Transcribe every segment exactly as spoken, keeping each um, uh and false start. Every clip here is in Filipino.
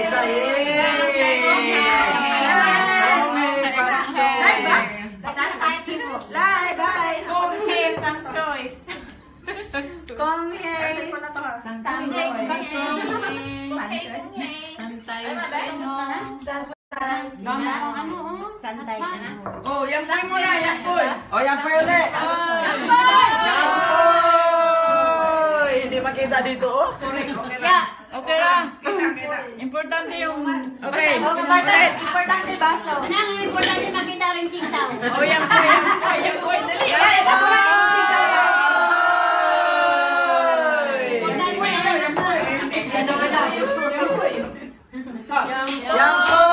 Isa eh. Santay tipo. Bye bye. Kong Hei Sanchoy. Kong Hei. Sanchoy. Sanchoy. Santay. Santay. Oh, yang poy mo na, yang poy. O, yan po yun eh. Yan poy! Hindi makita dito, oh. Okay lang. Importante yung... Okay. Importante baso. Anong importante makita rin chingtaw? Oh, yang poy, yang poy, yang poy. Dali. Ito po lang yung chikaw. Yan po!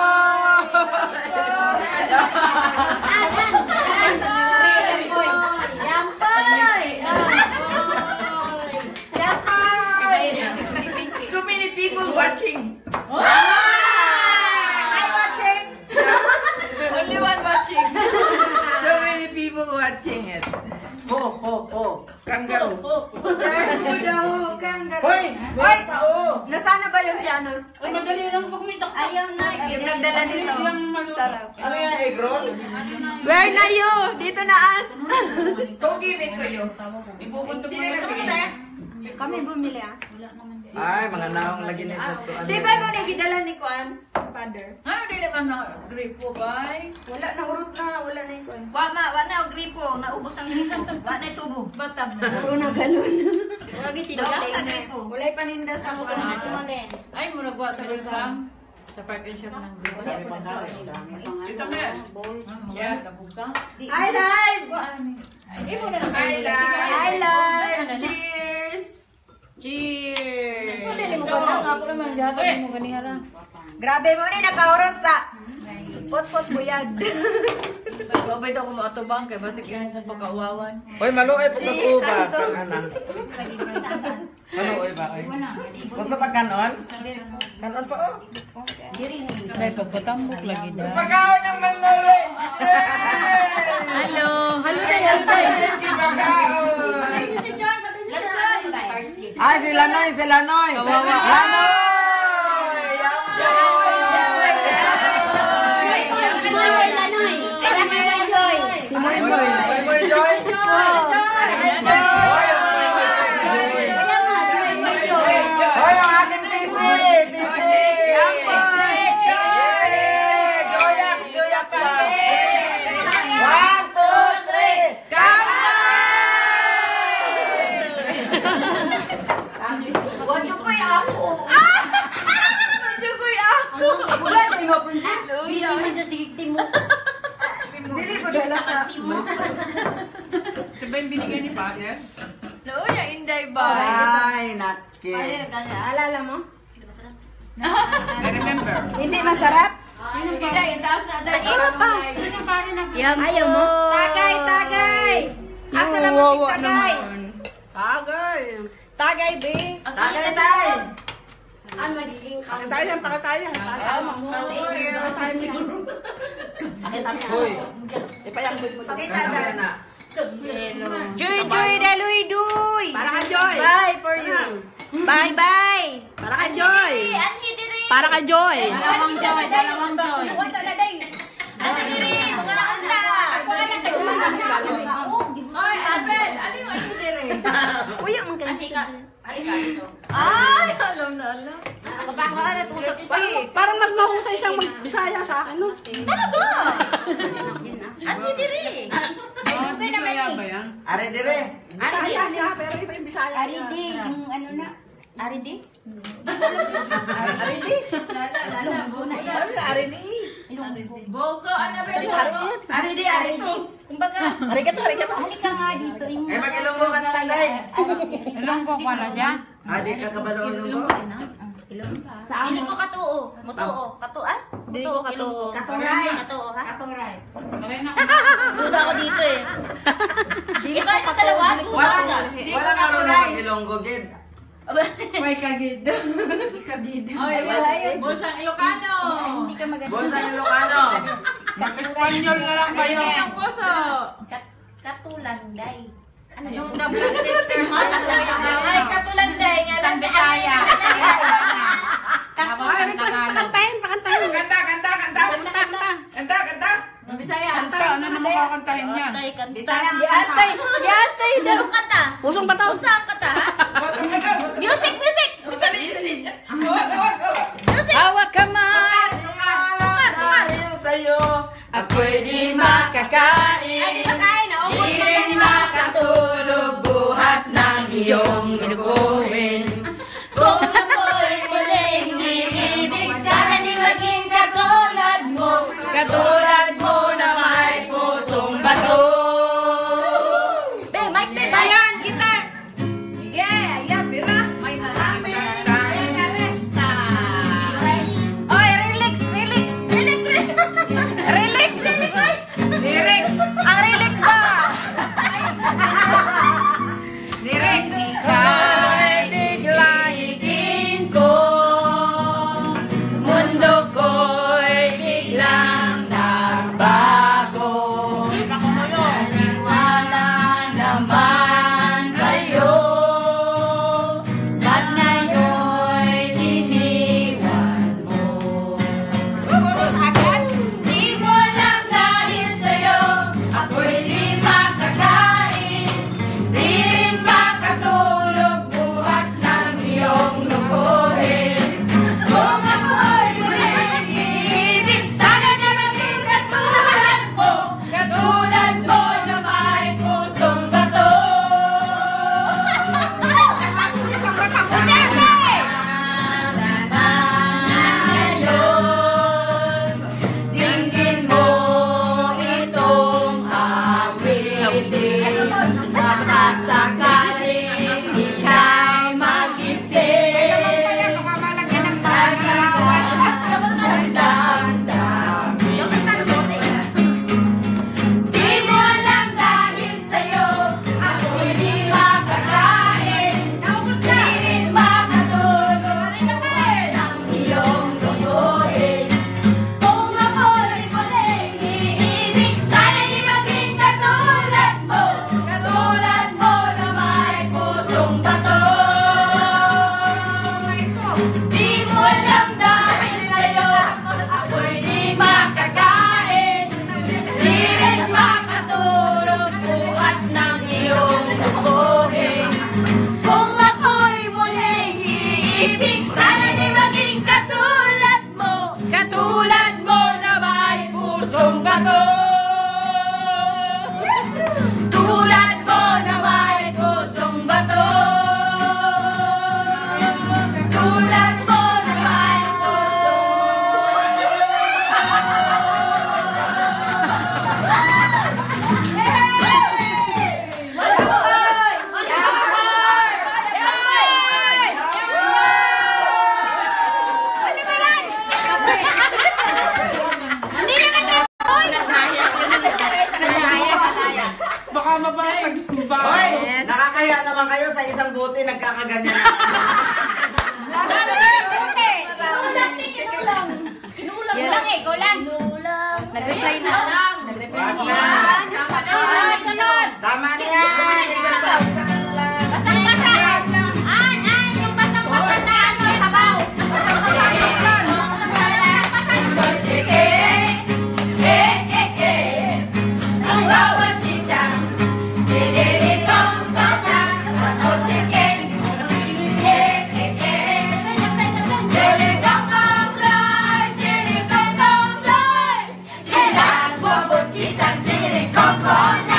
Too many people watching. Hi watching. Only one watching. So many people watching it. Ho, ho, ho. Kangaroo. Hoy! Hoy! Tao! Nasana ba yung pianos? Ay, madali lang pumitak. Ayaw na. Yung nagdala nito. Sarap. Ano yan, egg roll? Where na you? Dito na as. So give it to you. Ipupunto mo na sa mga. Kami bumili ah. Ay, mga naong lagi ni sa tuan. Di ba mo nagidala ni Kuan? Father. Ano dili man na gripo bay? Wala na urot na. Wala na yung Kuan. Wa ma, wa na og gripo, naubos ang gripo. Wa na tubo. Batab na. Puro na galon. Wala gitinaw sa gripo. Wala paninda sa Kuan. Ay, mura gwa sa welcome. Sa parking shop ng gripo. Ito mo yan. Yeah, nabuka. Hi live! Ibo na lang. Hi, live. Hi live! Cheers! Cheers! Ito dili mo pa ako naman gato mo ganihara. Grabe mo ni nakaurot sa pot-pot buyag. Babay daw ko maatubang kay basig yan sa pagkauwawan. Hoy, maluoy po kas uba. Kanang. Maluoy ba kayo? Gusto pa kanon? Kanon pa, oh. Dahil pagpatambok lagi na. Pagkaon ng maluoy! Hello! Hello day! Hello day! Ay, si Lanoy, si Lanoy! Kawawa. Lanoy! Si Moy Moy, Moy. Moy, Moy, Joy! Hoy, ang aking sisi! Sisi! Joyax! Joyax lang! One, two, three! Wajukoy ako. Wajukoy ako! Wala na yung mapunsit. Bisa man sa sigtim mo. Dili ko dala ka. Ito ba yung binigay ni Father? Loo, yung Inday ba? Ay, nakki! Alala mo? I remember. Hindi masarap? Inday, yung taas na. Masarap pa. Ayaw mo? Tagay, tagay! Asa naman yung tagay? Tagay. Tagay, B. Tagay, tay! Ano magiging Pakitayan, pakitayan. Hoy! Ipayanggoy mo. Pakita Ano na. na? Joy, Joy, Daloy, Duy! Para ka, Joy. Bye for you. Bye, bye! Para ka, Joy. Anhi diri! Para ka, Joy. Dalawang Joy, dalawang Joy. Wasa na day. Ano diri? Mga anta! Oy, Abel! Ano yung anhi diri? Uy, ang Anhi ka. Halika dito. Ay, alam na alam. Baka na tusap si. Parang mas mahusay siyang magbisaya sa akin, no? Talaga! Anhi diri! Hindi kaya ba yan? Are dire! Bisaya siya, pero iba yung bisaya. Aridi, yung ano na. Aridi? Aridi? Aridi? Bogo, ano ba yung bogo? Aridi, Aridi. Kumbaga, Arigato, arigato. halika nga dito. Yung Eh, mag-ilonggo ka na lang, day! Ilonggo pala siya? Ah, di ka kabalo ilonggo? Sa Hindi ko katuo. Mutuo. Katuan? Mutuo, katuo. Katuray. Katuo, ha? Katuray. Okay na. Duda ako dito eh. Hindi ka ito dalawa. Duda Wala ako dyan. wala marunong mag-ilonggo, gid. May kagid. Oy, Bosang Ilocano. Hindi ka maganda. Bonsang Ilocano! Mag-Espanyol na lang kayo. Ang puso. Kat- Katulanday. Ano Yung yun? the blood sister mo. Ay, katulanday nga lang. Bisaya. Ay, may Bisaya. Yatay, yatay daw. Pusong kata. Pusong bataw. Pusong kata, ha? Music, music. Music. Music. Hawak kamay. Dahil sa'yo, ako'y di makakain. Di rin makatulog buhat ng iyong lukuhin. Kung ako'y muling iibig, sana di maging katulad mo. Katulad mo na may pusong bato. Be, mic, be, mic. Ayan, gitar. Yeah, yeah, pira. May marami. Resta. Oy, relax, relax. Relax, relax. Relax. Lyrics. Ang relax ba? Lyrics. Ika'y biglayin ko. Mundo ko'y biglang nagbago. Naniwala naman sa'yo. Ba't ngayon'y iniwan mo? Siguro sa akin? Di mo lang dahil sa'yo, ako'y di makakain. Di rin makatulog buhat ng iyong lukuhin. Kung ako'y muling iibig, sana na maging katulad mo. Katulad mo na may pusong bato. Dinggin mo itong awitin. Baka sakaling ika'y magising. Di mo lang dahil sa'yo, ako'y di makakain. Di rin makatulog ng iyong lukuhin. Kung ako'y muling iibig, sana di maging katulad mo. Katulad mo na may pusong bato. Di mo lang dahil sa'yo, ako'y di makakain. Di rin makatulog buhat ng iyong lukuhin. Kung ako'y muling iibig, sana di maging katulad mo. Katulad mo na may pusong bato. Tulad mo na may pusong bato. Tulad mo na may Baka mabasag yung bago. Hoy, nakakaya naman kayo sa isang bote nagkakaganyan. Kinulang, te, kinulang. Kinulang Yes. lang eh, kulang. Kinulang. Nag-reply na. Nag-reply Wag na. na. Ay, sunod. Tama na yan. Isa pa, isa ka na lang. Basang-basa. An, an, yung basang-basa sa ano, sabaw. Ang bawat chichang, diniritong ka na. Ano chicken? Eh, eh, eh. Diritong kong loy, diritong kong loy. Kailan bawat chichang, diritong ko na.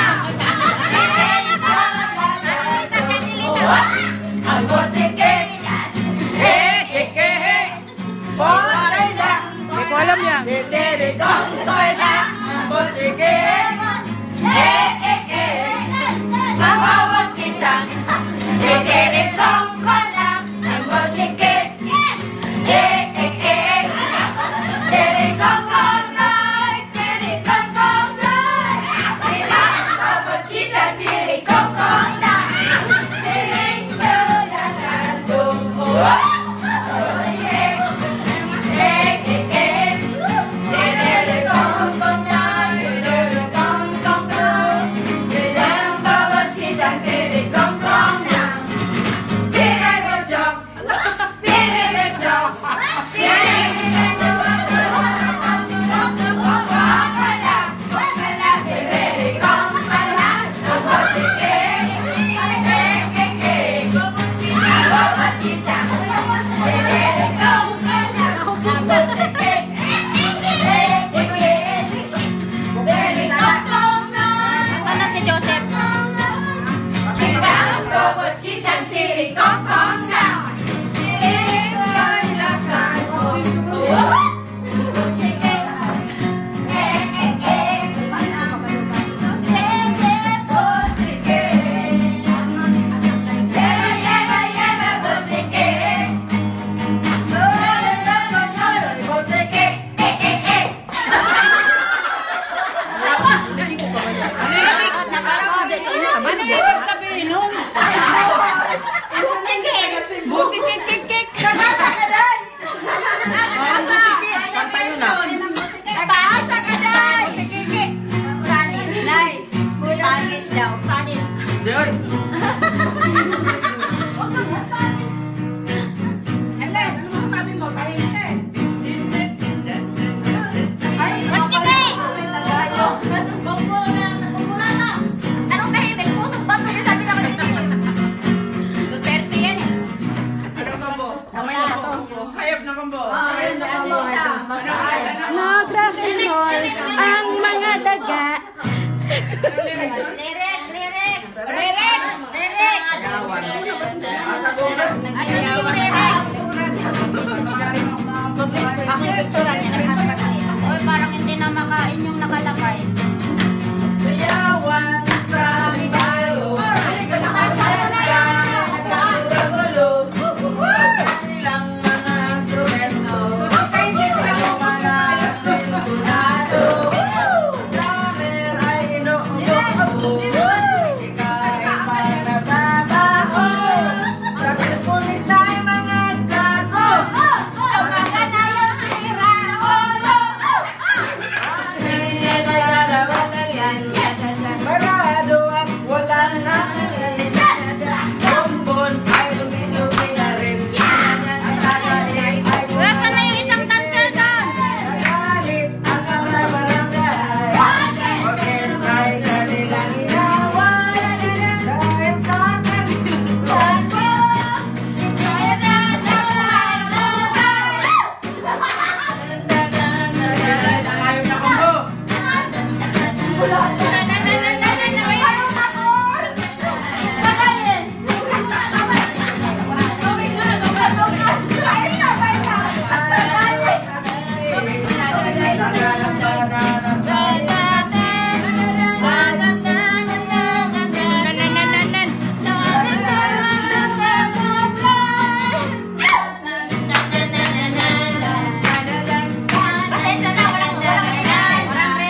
Ang bawat chicken, eh, eh, eh. Botay lang. Hindi ko alam yan. Diniritong ko lang. Botike. Eh, eh, eh. Ang bawat chichang, diritong ko na. Ang bawat chicken, eh, eh, eh. Diritong kong loy, diritong kong loy. Kailan bawat chichang, diritong ko na. Diritong lang ang dugo. Bawat chicken, eh, eh, eh. Diritong ko na, diritong kong loy. Kailan bawat chichang, diritong ko na. Diretong, diretong, diretong. Ayop na kumbo. Ayun na po. Nag-rock and roll ang mga daga. Lyrics, lyrics. Lyrics, lyrics. Yawan. Asa Google? Ano yung lyrics? Ako yung picture niya nag-hashtag niya. Oy, parang hindi na makain yung nakalakay. Sayawan sa ibayo. Nagkagulo-gulo. Ilang mga instrumento. Mga sintunado. Drummer ay inuubo-abo. Ika'y panababaho. Sa teleponis tayo mga gago. Parado at wala na. Bombon ay lumisubi na rin. Ang tagay ay Nasaan na yung isang dancer doon? nagalit ang mga barangay. Orkestra'y kanilang inawan. Dahil sa kanilang ayaw na kumbo. Pasensya na, walang walang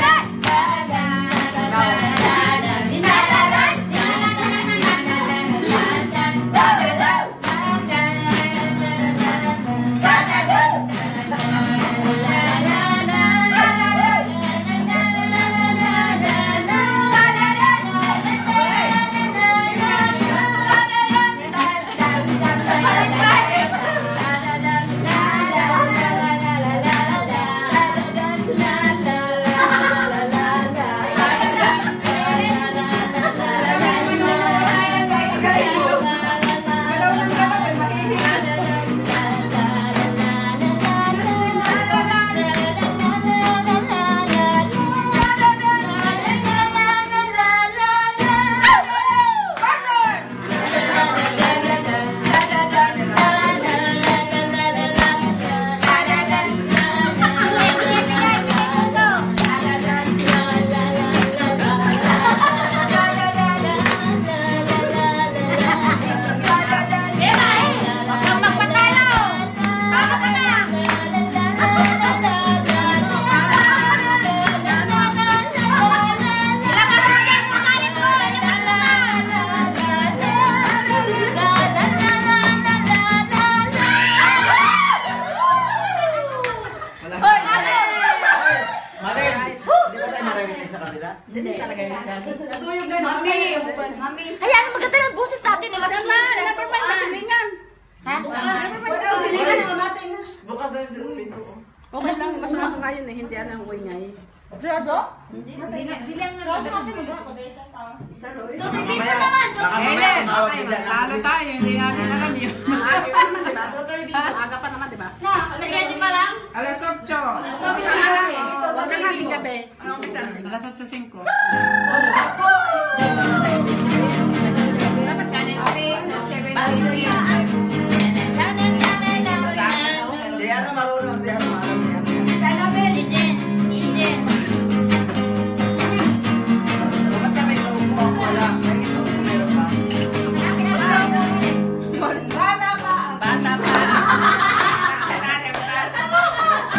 Hindi talaga yun. Natuyog na Mami, mami. Hayaan mo maganda ng boses natin. Eh, mas Naman, never mind na silingan. Ha? Bukas na yung pinto. Okay lang, mas mga ngayon eh, hindi yan ang ingay. Drado? Silang nga. Tutuloy pa naman. Baka mamaya tumawag bigla na Talo pulis. tayo, hindi natin alam yun. Maaga pa naman, di ba? Maaga pa naman, di ba? Na, kasi pa lang. Alas otso. Huwag na hanging gabi. Anong umpisa? Alas otso singko. Dapat channel three, seven, Si ano marunong, si ano marunong. Bakit kami naupo ako? Wala. May ito, meron pa. Bata pa.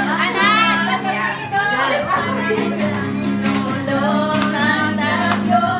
Anak!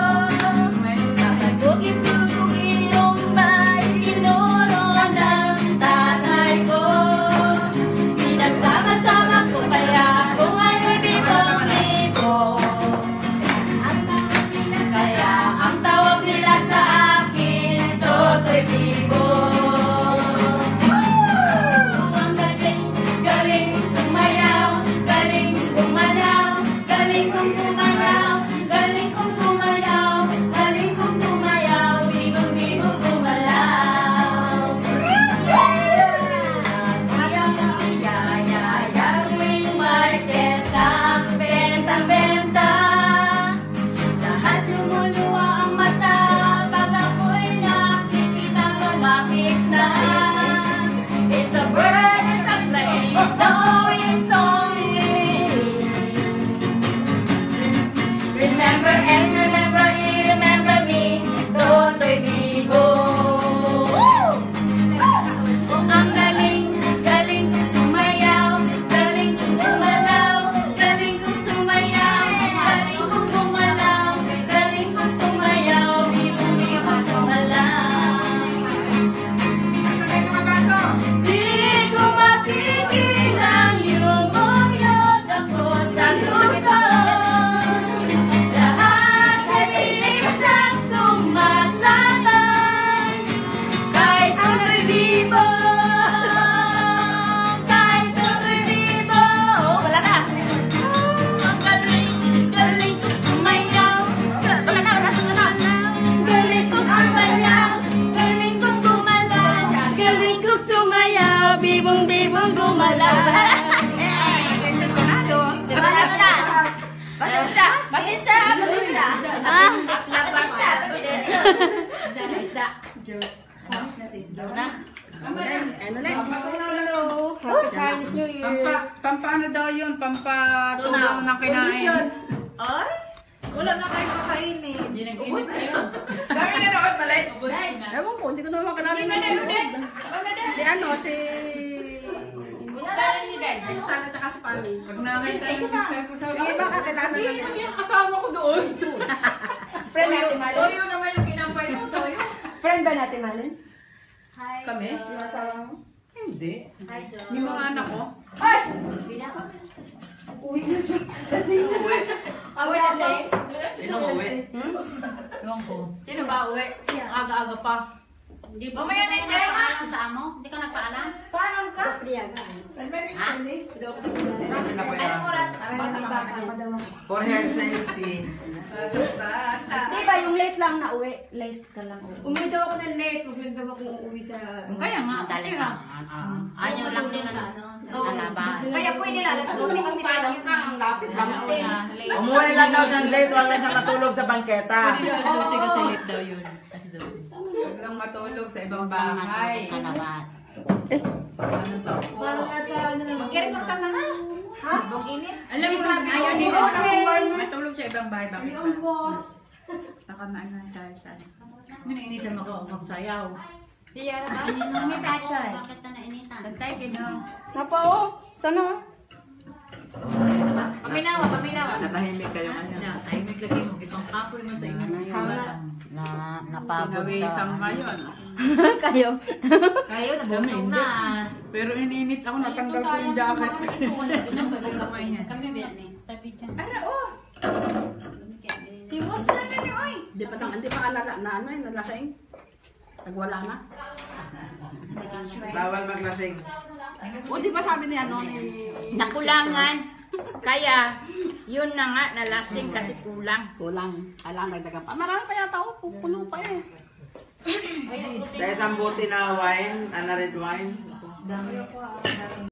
Damdamin ko sumaya, bibong-bibong gumalaw. Ano na? Pasensya! Pasensya! Pasensya! Ah, Labas siya! Isda. Ano na? ano na? Happy Chinese New Year. Pampa, pampaano daw yun? Pampatulong ng kinain. Ay, wala na kayo kakainin. Hindi nag-inis na yun. Dami na naman pala. Ewan ko, hindi ko naman kanalin na Si ano, si... Sana tsaka si Pani. Pag nakita yung sister ko sa Eh, baka kailangan na Hindi, lang. yung kasama ko doon. Friend natin, Malin. Toyo naman yung kinampay mo, Toyo. Friend ba natin, Malin? Kami? Yung asawa mo? Hindi. Yung mga anak ko. Uwi na siya. Kasi Uwi na siya. Sino uwi? Ewan ko. Sino ba uwi? Ang aga-aga pa. Hindi ba mamaya na hindi? Nagpaalam sa amo? Hindi ka nagpaalam? paalam ka? Anong oras? For her safety. Di ba yung late lang na uwi? Late ka lang uwi. Umuwi daw ako ng late. Umuwi daw ako uuwi sa... Kaya nga. Magaling ka. Ayaw lang din na sa labas. Kaya pwede na. Alas dosi kasi Alam ka, ang lapit lang Oo din. na. Umuwi lang daw siya late, wag lang siya matulog sa bangketa. Hindi daw alas dose kasi late daw yun. Alas dose. Huwag lang matulog sa ibang bahay. Kalabat. Anong tao po? Parang nasa ano naman. Mag-record ka sana. Ha? Bang init? Alam mo, ayaw din ako matulog sa ibang bahay. Bakit ba? boss. Baka maano tayo sa ano. Naninitan ako magsayaw. Diya na ba? May pachay. Bakit ka nainitan? Tantay, kinong. Napa oh. Sana oh. Paminawa, paminawa. Natahimik kayo ngayon. Na, tayo may lagay mo. Itong kapoy mo sa inyo. Na napagod Pinawisang ngayon. Kayo. Kayo, nabusog na. Pero ininit ako, natanggal ko yung jacket. Kami ba yan eh? Sabi dyan. Ara oh. Timos na na ni oy. Di pa tang, di pa ka na na ano, nalasing. Nagwala na. Bawal maglasing. O di ba sabi ni ano ni Nakulangan. Kaya, yun na nga, nalasing kasi kulang. Kulang. Kailangan nagdagan pa. Marami pa yata ako, pupuno pa eh. Sa isang buti na wine, ana red wine.